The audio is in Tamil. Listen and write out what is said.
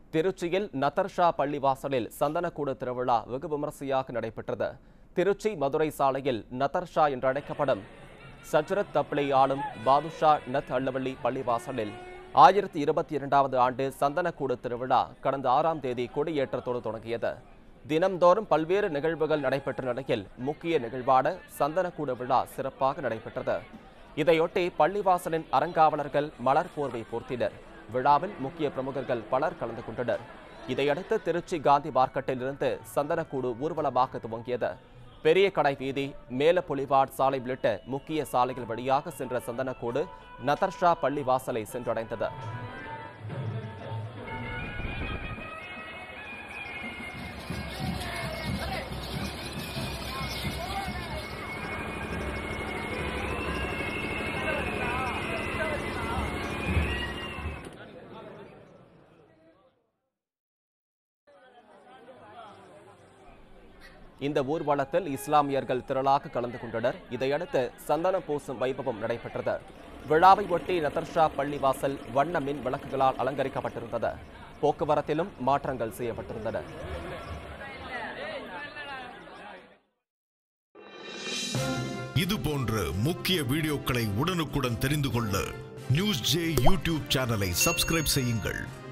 திருச்சியில் நதர்ஷா பள்ளிவாசலில் சந்தனக்கூடு திருவிழா வெகு விமரிசையாக நடைபெற்றது. திருச்சி மதுரை சாலையில் நதர்ஷா என்று அழைக்கப்படும் சஜ்ரத் தப்லி ஆளும் பாதுஷா நத் அள்ளவள்ளி பள்ளிவாசலில் 1022வது ஆண்டு சந்தனக்கூடு திருவிழா கடந்த 6ஆம் தேதி கொடியேற்றத்தோடு தொடங்கியது. தினம்தோறும் பல்வேறு நிகழ்வுகள் நடைபெற்ற நிலையில் முக்கிய நிகழ்வான சந்தனக்கூடு விழா சிறப்பாக நடைபெற்றது. இதையொட்டி பள்ளிவாசலின் அறங்காவலர்கள் மலர் போர்வை போர்த்தினர். விழாவில் முக்கிய பிரமுகர்கள் பலர் கலந்து கொண்டனர். இதையடுத்து திருச்சி காந்தி மார்க்கெட்டில் இருந்து சந்தனக்கூடு ஊர்வலமாக துவங்கியது. பெரிய கடை வீதி, மேல புலிவாட் சாலை உள்ளிட்ட முக்கிய சாலைகள் வழியாக சென்ற சந்தனக்கூடு நதர்ஷா பள்ளிவாசலை சென்றடைந்தது. இந்த ஊர்வலத்தில் இஸ்லாமியர்கள் திரளாக கலந்து கொண்டனர். இதையடுத்து சந்தனம் பூசும் வைபவம் நடைபெற்றது. விழாவை ஒட்டி நதர்ஷா பள்ளிவாசல் வண்ண மின் விளக்குகளால் அலங்கரிக்கப்பட்டிருந்தது. போக்குவரத்திலும் மாற்றங்கள் செய்யப்பட்டிருந்தன. இது போன்ற முக்கிய வீடியோக்களை உடனுக்குடன் தெரிந்து கொள்ள நியூஸ் ஜே யூடியூப் சேனலை சப்ஸ்கிரைப் செய்யுங்கள்.